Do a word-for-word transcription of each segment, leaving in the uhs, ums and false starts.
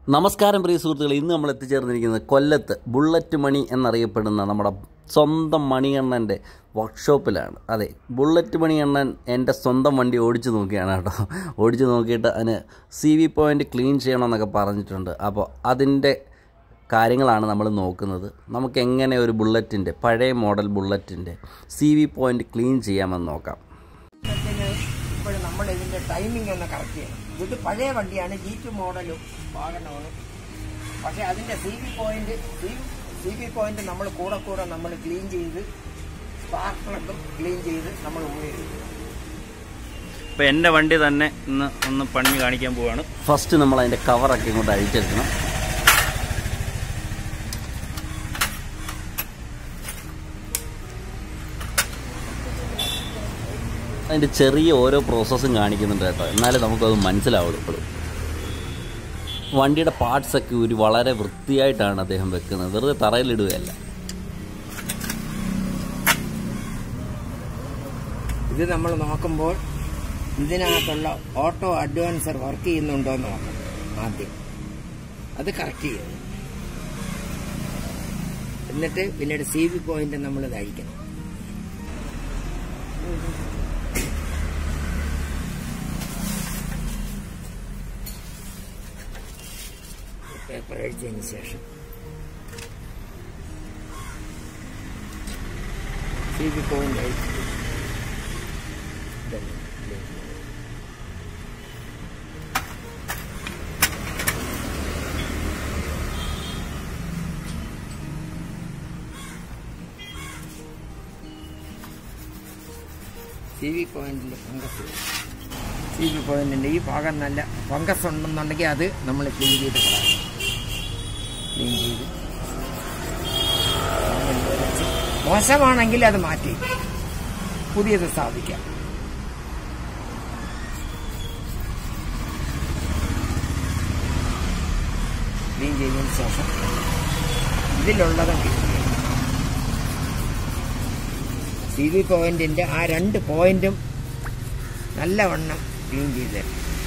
നമസ്കാരം പ്രിയ സുഹൃത്തുക്കളെ, ഇന്ന് നമ്മൾ എത്തിച്ചേർന്നിരിക്കുന്നത് കൊല്ലത്ത് ബുള്ളറ്റ് മണി എന്നറിയപ്പെടുന്ന നമ്മുടെ സ്വന്തം മണിയണ്ണൻ്റെ വർക്ക്ഷോപ്പിലാണ്. അതെ, ബുള്ളറ്റ് മണിയണ്ണൻ എൻ്റെ സ്വന്തം വണ്ടി ഓടിച്ചു നോക്കിയാണ് കേട്ടോ. ഓടിച്ചു നോക്കിയിട്ട് അതിന് സി വി പോയിൻ്റ് ക്ലീൻ ചെയ്യണമെന്നൊക്കെ പറഞ്ഞിട്ടുണ്ട്. അപ്പോൾ അതിൻ്റെ കാര്യങ്ങളാണ് നമ്മൾ നോക്കുന്നത്. നമുക്ക് എങ്ങനെ ഒരു ബുള്ളറ്റിൻ്റെ, പഴയ മോഡൽ ബുള്ളറ്റിൻ്റെ സി വി പോയിൻ്റ് ക്ലീൻ ചെയ്യാമെന്ന് നോക്കാം. ഇപ്പോൾ നമ്മൾ ഇതിൻ്റെ ടൈമിംഗ് ഒന്ന് കറക്റ്റ് ചെയ്യണം. ഇത് പഴയ വണ്ടിയാണ്, ജി ടു മോഡലും വാഹനമാണ്. പക്ഷേ അതിൻ്റെ C V point C V point നമ്മൾ കൂടെ കൂടെ നമ്മൾ ക്ലീൻ ചെയ്ത് സ്പാർക്ക് പ്ലഗും ക്ലീൻ ചെയ്ത് നമ്മൾ ഉപയോഗിക്കും. ഇപ്പോൾ എൻ്റെ വണ്ടി തന്നെ ഇന്ന് ഒന്ന് പണി കാണിക്കാൻ പോവുകയാണ്. ഫസ്റ്റ് നമ്മൾ അതിൻ്റെ കവറൊക്കെ ഇങ്ങോട്ട് അഴിച്ചെടുക്കണം. അതിൻ്റെ ചെറിയ ഓരോ പ്രോസസ്സും കാണിക്കുന്നുണ്ട് കേട്ടോ, എന്നാലും നമുക്കത് മനസ്സിലാവുള്ളൂ. ഇപ്പോഴും വണ്ടിയുടെ പാർട്സൊക്കെ ഒരു വളരെ വൃത്തിയായിട്ടാണ് അദ്ദേഹം വെക്കുന്നത്, വെറുതെ തറയിലിടുകയല്ല. ഇത് നമ്മൾ നോക്കുമ്പോൾ ഇതിനകത്തുള്ള ഓട്ടോ അഡ്വാൻസർ വർക്ക് ചെയ്യുന്നുണ്ടോ എന്ന് നോക്കണം ആദ്യം. അത് കറക്റ്റ് ചെയ്യണം. എന്നിട്ട് പിന്നീട് സി വി പോയിന്റ് നമ്മൾ ഇതഴിക്കണം. പേപ്പർ അഴിച്ചതിന് ശേഷം സി വി പോയിന്റ് അഴിച്ചു സി വി പോയിന്റിന്റെ ഫംഗസ് സി വി പോയിന്റിന്റെ ഈ ഭാഗം നല്ല ഫംഗസ് ഉണ്ടെന്നുണ്ടെങ്കിൽ അത് നമ്മൾ ക്ലീൻ ചെയ്ത് കളയാം. ക്ലീൻ ചെയ്ത് മോശമാണെങ്കിൽ അത് മാറ്റി പുതിയത് സ്ഥാപിക്കാം. ക്ലീൻ ചെയ്തതിന് ശേഷം ഇതിലുള്ളതും ക്ലീൻ ചെയ്യണം. സി വി പോയിന്റിന്റെ ആ രണ്ട് പോയിന്റും നല്ലവണ്ണം ക്ലീൻ ചെയ്ത്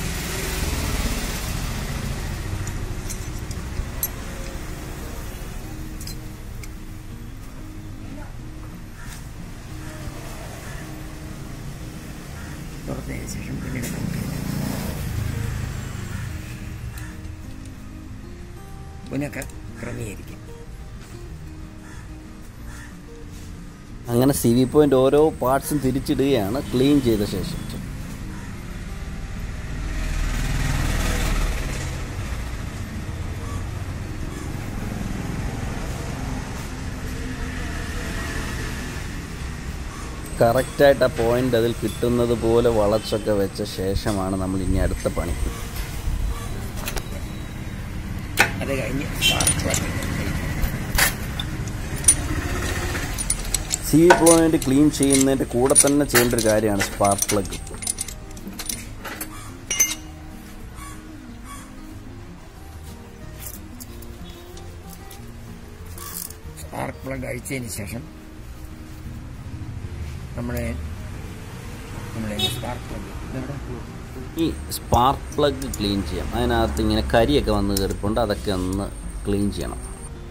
തുറന്നതിന് ശേഷം പിന്നീട് നമുക്ക് പുനഃ ക്രമീകരിക്കാം. അങ്ങനെ സി വി പോയിൻ്റ് ഓരോ പാർട്സും തിരിച്ചിടുകയാണ് ക്ലീൻ ചെയ്ത ശേഷം. കറക്റ്റായിട്ട് ആ പോയിൻ്റ് അതിൽ കിട്ടുന്നത് പോലെ വളച്ചൊക്കെ വെച്ച ശേഷമാണ് നമ്മൾ ഇനി അടുത്ത പണിക്ക്. അത് കഴിഞ്ഞ് സി വി പോയിൻ്റ് ക്ലീൻ ചെയ്യുന്നതിൻ്റെ കൂടെ തന്നെ ചെയ്യേണ്ട ഒരു കാര്യമാണ് സ്പാർക്ക് പ്ലഗ്. സ്പാർക്ക് പ്ലഗ് അഴിച്ചതിന് ശേഷം നമ്മളെ നമ്മളെ സ്പാർക്ക് പ്ലഗ് ഈ സ്പാർക്ക് പ്ലഗ് ക്ലീൻ ചെയ്യാം. അതിനകത്ത് ഇങ്ങനെ കരിയൊക്കെ വന്ന് കയറിപ്പോണ്ട്, അതൊക്കെ ഒന്ന് ക്ലീൻ ചെയ്യണം.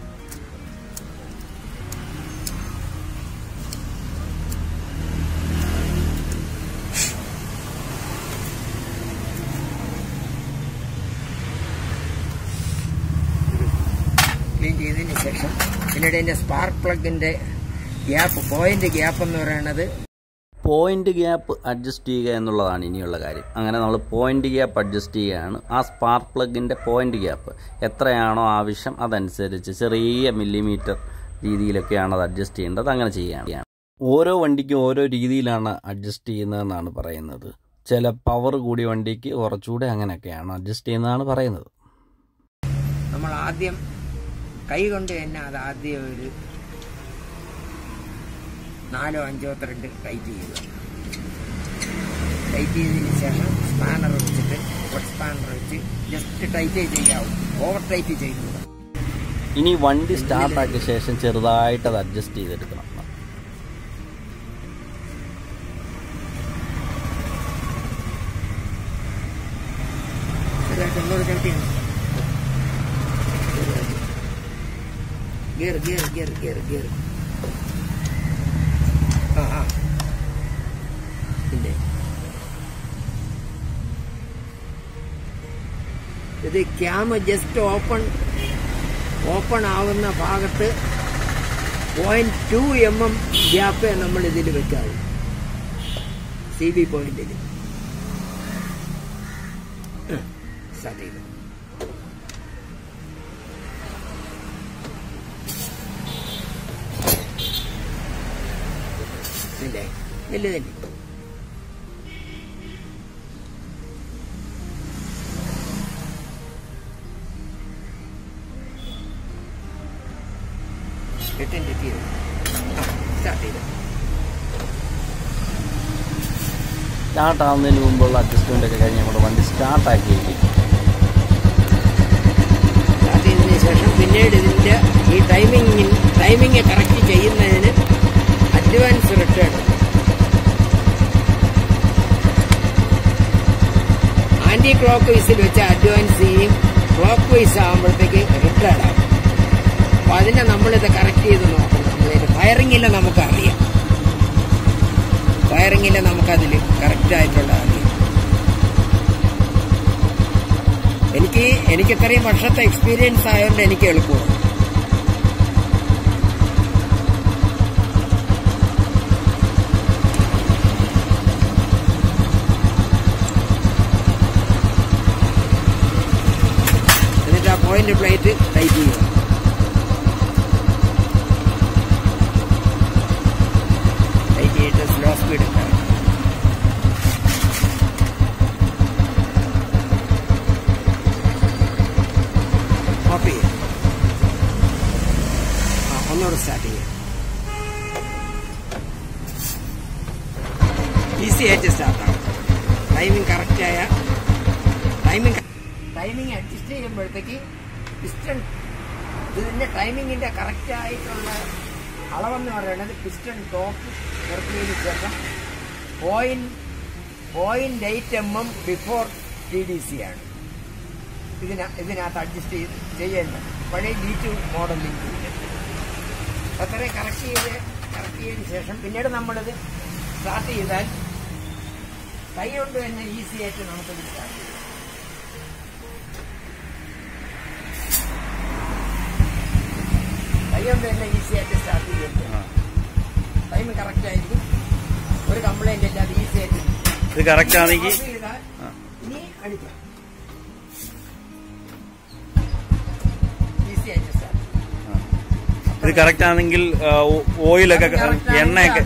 ക്ലീൻ ചെയ്തതിന് ശേഷം പിന്നീട് ഇതിൻ്റെ സ്പാർക്ക് പ്ലഗിൻ്റെ ഗ്യാപ്പ്, പോയിന്റ് ഗ്യാപ്പ് എന്ന് പറയുന്നത് പോയിന്റ് ഗ്യാപ്പ് അഡ്ജസ്റ്റ് ചെയ്യുക എന്നുള്ളതാണ് ഇനിയുള്ള കാര്യം. അങ്ങനെ നമ്മൾ പോയിന്റ് ഗ്യാപ്പ് അഡ്ജസ്റ്റ് ചെയ്യുകയാണ്. ആ സ്പാർക്ക് പ്ലഗിൻ്റെ പോയിന്റ് ഗ്യാപ്പ് എത്രയാണോ ആവശ്യം അതനുസരിച്ച് ചെറിയ മില്ലിമീറ്റർ രീതിയിലൊക്കെയാണ് അത് അഡ്ജസ്റ്റ് ചെയ്യേണ്ടത്. അങ്ങനെ ചെയ്യുകയാണ്. ഓരോ വണ്ടിക്കും ഓരോ രീതിയിലാണ് അഡ്ജസ്റ്റ് ചെയ്യുന്നതെന്നാണ് പറയുന്നത്. ചില പവർ കൂടിയ വണ്ടിക്ക് കുറച്ചുകൂടെ അങ്ങനെയൊക്കെയാണ് അഡ്ജസ്റ്റ് ചെയ്യുന്നതാണ് പറയുന്നത്. നമ്മൾ ആദ്യം കൈ കൊണ്ട് തന്നെ അത് ആദ്യം ഒരു നാലോ അഞ്ചോ ത്രെഡ് ടൈറ്റ് ചെയ്യുക. ടൈറ്റ് ചെയ്തതിന് ശേഷം സ്പാനർ വെച്ചിട്ട് സ്പാനർ വെച്ച് ജസ്റ്റ് ടൈറ്റ് ചെയ്യാവും, ഓവർ ടൈറ്റ് ചെയ്യുന്നത്. ഇനി വണ്ടി സ്റ്റാർട്ടാക്കിയ ശേഷം ചെറുതായിട്ട് അത് അഡ്ജസ്റ്റ് ചെയ്തെടുക്കണം. ചെറുതായിട്ട് ഒന്നുകൂടെ ചവിട്ടി gear gear gear gear gear ആ ആ ഇല്ലേ ഇത് ക്യാമ ജസ്റ്റ് ഓപ്പൺ ഓപ്പൺ ആവുന്ന ഭാഗത്ത് point two M M gap നമ്മൾ ഇതിൽ വെക്കാവൂ സി ബി പോയിന്റിൽ സ്റ്റാർട്ട് ചെയ്തു ഇല്ലേ നെല്ല് തന്നെ എട്ടിൻ്റെ തീരും സ്റ്റാർട്ട് ചെയ്തു സ്റ്റാർട്ട് ആവുന്നതിന് മുമ്പുള്ള അഡ്ജസ്റ്റ്മെൻ്റ് ഒക്കെ കഴിഞ്ഞ് നമ്മുടെ വണ്ടി സ്റ്റാർട്ടാക്കിയിരിക്കും. സ്റ്റാർട്ട് ചെയ്തതിന് ശേഷം പിന്നീട് ഇതിൻ്റെ ഈ ടൈമിങ് ടൈമിങ് കറക്റ്റ് ചെയ്യുന്നതിന് അഡ്വാൻസ് റിട്ടേൺ ആൻറ്റി ക്ലോക്ക് വൈസിൽ വെച്ച് അഡ്വാൻസ് ചെയ്യും. ക്ലോക്ക് വൈസ് ആകുമ്പോഴത്തേക്ക് റിട്ടേൺ ആകും. അപ്പോൾ അതിനെ നമ്മളിത് കറക്റ്റ് ചെയ്ത് നോക്കണം. നമ്മളിത് ഫയറിങ്ങിൽ നമുക്കറിയാം. ഫയറിങ്ങിൽ നമുക്കതിൽ കറക്റ്റായിട്ടുള്ള അറിയാം. എനിക്ക് എനിക്ക് ഇത്രയും വർഷത്തെ എക്സ്പീരിയൻസ് ആയതുകൊണ്ട് എനിക്ക് എളുപ്പമാണ്. എന്നിട്ട് ആ പോയിന്റ് പ്ലേറ്റ് ടൈറ്റ് ചെയ്യുക. ടൈറ്റ് ചെയ്തിട്ട് സ്ലോ സ്പീഡ് ഉണ്ടാകും. ഓഫ് ചെയ്യാം. ആ ഒന്നുകൂടെ സ്റ്റാർട്ട് ചെയ്യാം. ഈസി ആയിട്ട് സ്റ്റാർട്ടാകും. ടൈമിങ് കറക്റ്റായ ടൈമിങ് ടൈമിങ് അഡ്ജസ്റ്റ് ചെയ്യുമ്പോഴത്തേക്ക് പിസ്റ്റൺ ഇതിൻ്റെ ടൈമിങ്ങിൻ്റെ കറക്റ്റായിട്ടുള്ള അളവെന്ന് പറയുന്നത് പിസ്റ്റൺ ടോപ്പ് നിർത്തിയതിന് ശേഷം point point eight M M before T D C ആണ് ഇതിന ഇതിനകത്ത് അഡ്ജസ്റ്റ് ചെയ്ത് ചെയ്യേണ്ടത്. പഴയ ജി ടു മോഡലിൽ അത്രയും കറക്റ്റ് ചെയ്ത് കറക്റ്റ് ചെയ്തതിന് ശേഷം പിന്നീട് നമ്മളിത് സ്റ്റാർട്ട് ചെയ്താൽ കൈ കൊണ്ട് തന്നെ ഈസി ആയിട്ട് നമുക്കിത് സ്റ്റാർട്ട് ചെയ്യാം. കൈ കൊണ്ട് തന്നെ ഈസി ആയിട്ട് സ്റ്റാർട്ട് ചെയ്യുന്നത്. ടൈം കറക്റ്റ് ആയിരിക്കും. ഒരു കംപ്ലൈന്റ് ഇല്ലാതെ ഈസി ആയിട്ട് ഇത് കറക്റ്റ് ആണെങ്കിൽ ഇനി അടിക്കാം. ഈസി ആയിട്ട് സ്റ്റാർട്ട്. ഇത് കറക്റ്റ് ആണെങ്കിൽ ഓയിലൊക്കെ എണ്ണയൊക്കെ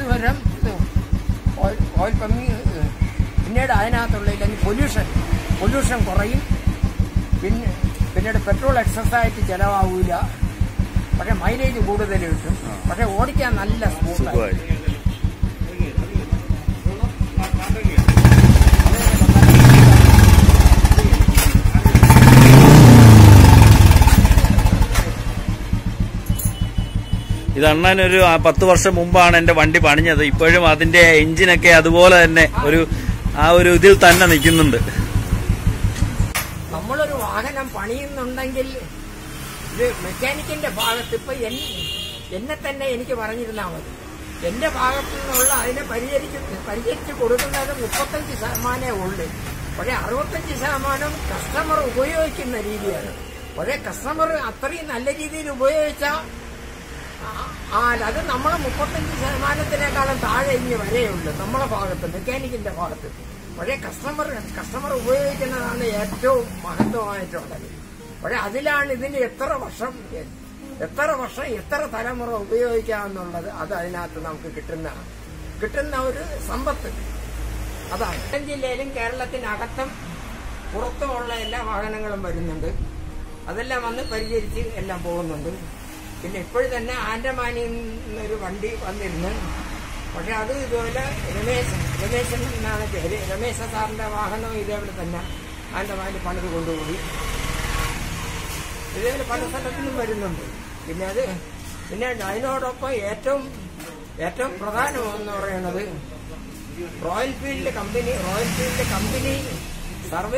ഓയിൽ കമ്മി. പിന്നീട് അതിനകത്തുള്ള ഇല്ലെങ്കിൽ പൊല്യൂഷൻ പൊല്യൂഷൻ കുറയും. പിന്നെ പിന്നീട് പെട്രോൾ എക്സസ് ആയിട്ട് ചിലവാകില്ല. പക്ഷെ മൈലേജ് കൂടുതൽ കിട്ടും. പക്ഷെ ഓടിക്കാൻ നല്ല സ്മൂത്തായി. ഇത് അണ്ണനൊരു പത്ത് വർഷം മുമ്പാണ് എന്റെ വണ്ടി പണിഞ്ഞത്. ഇപ്പോഴും അതിന്റെ എഞ്ചിനൊക്കെ അതുപോലെ തന്നെ ഒരു ആ ഒരു ഇതിൽ തന്നെ നിൽക്കുന്നുണ്ട്. നമ്മളൊരു വാഹനം പണിയുന്നുണ്ടെങ്കിൽ ഇത് മെക്കാനിക്കിന്റെ ഭാഗത്ത് ഇപ്പൊ എന്നെ തന്നെ എനിക്ക് പറഞ്ഞിരുന്നാൽ മതി. എന്റെ ഭാഗത്തു നിന്നുള്ള അതിനെ പരിചരിച്ച് പരിചരിച്ച് കൊടുക്കുന്നത് മുപ്പത്തഞ്ച് ശതമാനമേ ഉള്ളൂ. പക്ഷെ അറുപത്തഞ്ച് ശതമാനം കസ്റ്റമർ ഉപയോഗിക്കുന്ന രീതിയാണ്. പക്ഷേ കസ്റ്റമർ അത്രയും നല്ല രീതിയിൽ ഉപയോഗിച്ചാൽ ആ അത് നമ്മളെ മുപ്പത്തഞ്ച് ശതമാനത്തിനേക്കാളും താഴെ ഇനി വരെയുള്ളൂ നമ്മളെ ഭാഗത്ത് മെക്കാനിക്കിന്റെ ഭാഗത്ത്. പക്ഷേ കസ്റ്റമർ കസ്റ്റമർ ഉപയോഗിക്കുന്നതാണ് ഏറ്റവും മഹത്വമായിട്ടുള്ളത്. പക്ഷെ അതിലാണ് ഇതിന് എത്ര വർഷം എത്ര വർഷം എത്ര തലമുറ ഉപയോഗിക്കാമെന്നുള്ളത് അത് അതിനകത്ത് നമുക്ക് കിട്ടുന്ന കിട്ടുന്ന ഒരു സമ്പത്ത് അതാണ്. കൊല്ലം ജില്ലയിലും കേരളത്തിനകത്തും പുറത്തുമുള്ള എല്ലാ വാഹനങ്ങളും വരുന്നുണ്ട്. അതെല്ലാം വന്ന് പരിചരിച്ച് എല്ലാം പോകുന്നുണ്ട്. പിന്നെ ഇപ്പോഴും തന്നെ ആൻഡമാനിൽ നിന്നൊരു വണ്ടി വന്നിരുന്നു. പക്ഷെ അത് ഇതുപോലെ രമേശൻ രമേശൻ എന്നാണ് പേര്. രമേശ സാറിന്റെ വാഹനം ഇതേപോലെ തന്നെ ആൻഡമാനിൽ പണിത് കൊണ്ടുപോയി. ഇതേപോലെ പല സ്ഥലത്തിനും വരുന്നുണ്ട്. പിന്നെ അത് പിന്നെ അതിനോടൊപ്പം ഏറ്റവും ഏറ്റവും പ്രധാനമെന്ന് പറയുന്നത് Royal Field company Royal Field company survey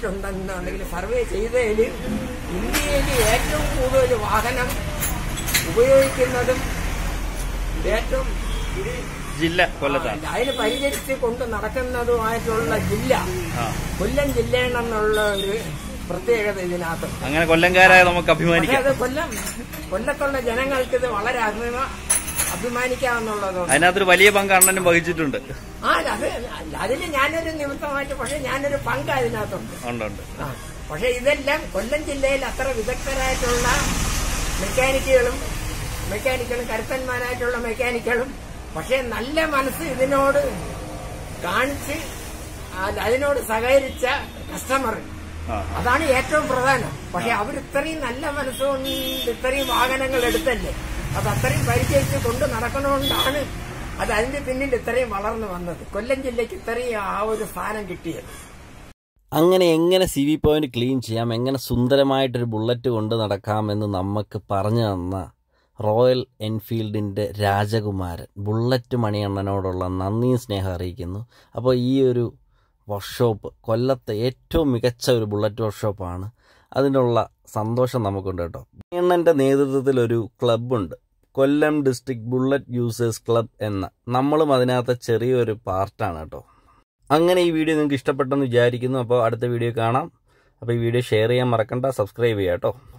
ചെയ്തിട്ടുണ്ടെന്നുണ്ടെങ്കിൽ സർവേ ചെയ്തതിൽ ഇന്ത്യയിൽ ഏറ്റവും കൂടുതൽ വാഹനം ഉപയോഗിക്കുന്നതും ഏറ്റവും ഇത് ജില്ല കൊല്ലത്താണ്. അതിന് പരിചരിച്ച് കൊണ്ട് നടക്കുന്നതുമായിട്ടുള്ള ജില്ല കൊല്ലം ജില്ലയാണെന്നുള്ള ഒരു പ്രത്യേകത ഇതിനകത്ത്. അങ്ങനെ കൊല്ലംകാരായ നമുക്ക് അഭിമാനിക്കാം. അത് കൊല്ലം കൊല്ലത്തുള്ള ജനങ്ങൾക്ക് ഇത് വളരെ അഭിമാ അഭിമാനിക്കാമെന്നുള്ളതുകൊണ്ട് അതിനകത്തൊരു വലിയ പങ്ക് അണ്ണനും വഹിച്ചിട്ടുണ്ട്. ആ അത് അതിന് ഞാനൊരു നിമിത്തമായിട്ട്, പക്ഷെ ഞാനൊരു പങ്ക് അതിനകത്തുണ്ട്. ഉണ്ട്. പക്ഷെ ഇതെല്ലാം കൊല്ലം ജില്ലയിൽ അത്ര വിദഗ്ധരായിട്ടുള്ള മെക്കാനിക്കുകളും മെക്കാനിക്കുകളും കരുത്തന്മാരായിട്ടുള്ള മെക്കാനിക്കുകളും പക്ഷെ നല്ല മനസ്സ് ഇതിനോട് കാണിച്ച് അതിനോട് സഹകരിച്ച കസ്റ്റമർ, അതാണ് ഏറ്റവും പ്രധാനം. പക്ഷെ അവർ ഇത്രയും നല്ല മനസ്സുകൊണ്ട് ഇത്രയും വാഹനങ്ങൾ എടുത്തല്ലേ, അത് അത്രയും പരിചയിച്ച് കൊണ്ട് നടക്കണോണ്ടാണ് അത് അതിന്റെ പിന്നിൽ ഇത്രയും വളർന്നു വന്നത്. കൊല്ലം ജില്ലയ്ക്ക് ഇത്രയും ആ ഒരു സ്ഥാനം കിട്ടിയത്. അങ്ങനെ എങ്ങനെ സി വി പോയിന്റ് ക്ലീൻ ചെയ്യാം, എങ്ങനെ സുന്ദരമായിട്ടൊരു ബുള്ളറ്റ് കൊണ്ട് നടക്കാമെന്ന് നമുക്ക് പറഞ്ഞു തന്ന റോയൽ എൻഫീൽഡിൻ്റെ രാജകുമാരൻ ബുള്ളറ്റ് മണിയണ്ണനോടുള്ള നന്ദിയും സ്നേഹം അറിയിക്കുന്നു. അപ്പോൾ ഈ ഒരു വർക്ക്ഷോപ്പ് കൊല്ലത്തെ ഏറ്റവും മികച്ച ഒരു ബുള്ളറ്റ് വർക്ക്ഷോപ്പാണ്. അതിനുള്ള സന്തോഷം നമുക്കുണ്ട് കേട്ടോ. മണിയണ്ണൻ്റെ നേതൃത്വത്തിലൊരു ക്ലബ്ബുണ്ട്, Kollam district bullet users club എന്ന. നമ്മളും അതിനകത്ത് ചെറിയൊരു പാർട്ടാണ് കേട്ടോ. അങ്ങനെ ഈ വീഡിയോ നിങ്ങൾക്ക് ഇഷ്ടപ്പെട്ടെന്ന് വിചാരിക്കുന്നു. അപ്പോൾ അടുത്ത വീഡിയോ കാണാം. അപ്പോൾ ഈ വീഡിയോ ഷെയർ ചെയ്യാൻ മറക്കണ്ട, സബ്സ്ക്രൈബ് ചെയ്യാം കേട്ടോ.